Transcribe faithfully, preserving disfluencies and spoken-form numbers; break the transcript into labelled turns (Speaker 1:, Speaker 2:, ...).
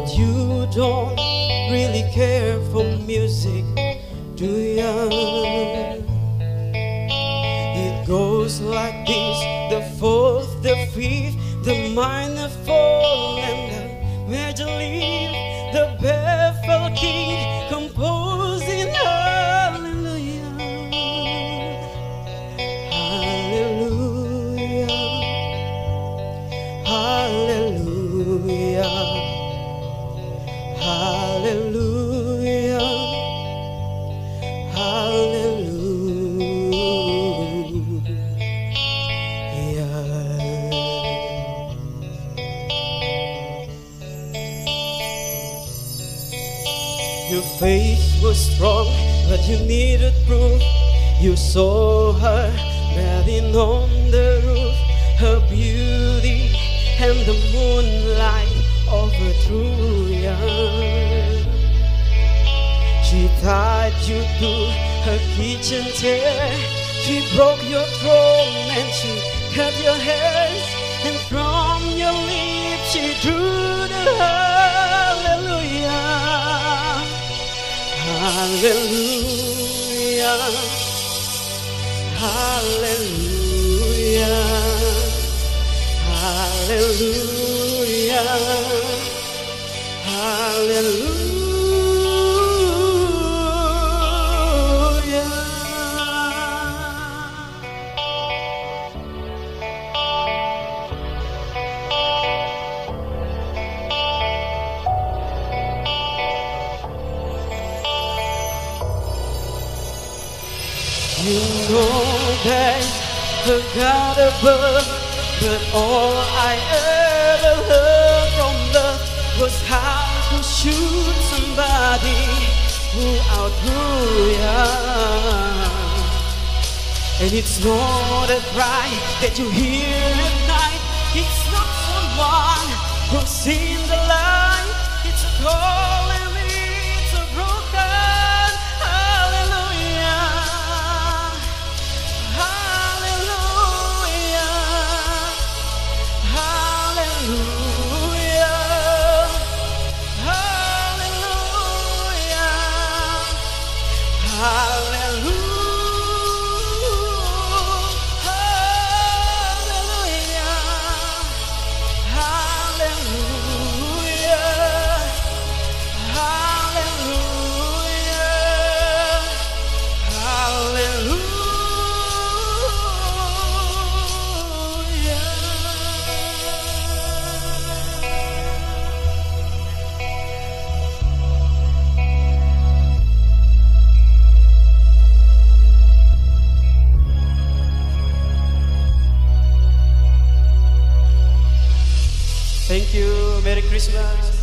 Speaker 1: But you don't really care for music, do ya? It goes like this: the fourth, the fifth, the minor fall, and the major lead, the baffled king composing hallelujah, hallelujah, hallelujah, hallelujah, hallelujah. Your faith was strong, but you needed proof. You saw her bathing on the roof, her beauty and the moonlight overthrew you. She tied you to her kitchen chair, she broke your throne and she cut your hair, and from your lips she drew the hallelujah. Hallelujah, hallelujah, hallelujah, hallelujah. You know there's a God above, but all I ever heard from love was how to shoot somebody who outgrew ya. And it's not a cry that you hear at night, it's not someone who's seen the light, it's a call and it's a broken hallelujah. Thank you. Merry Christmas.